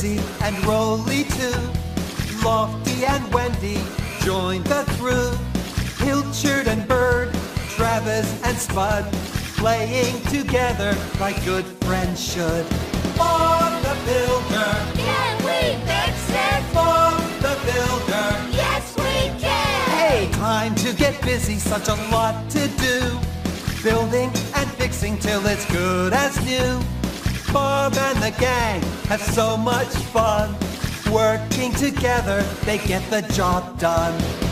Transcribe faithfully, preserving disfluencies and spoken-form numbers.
Lizzie and Rolly too. Lofty and Wendy join the crew. Pilchard and Bird, Travis and Spud, playing together like good friends should. Bob the Builder, Can we fix it? Bob the Builder. Yes, we can! Hey, time to get busy, such a lot to do. Building and fixing till it's good as new. Bob and the gang have so much fun. Working together, they get the job done.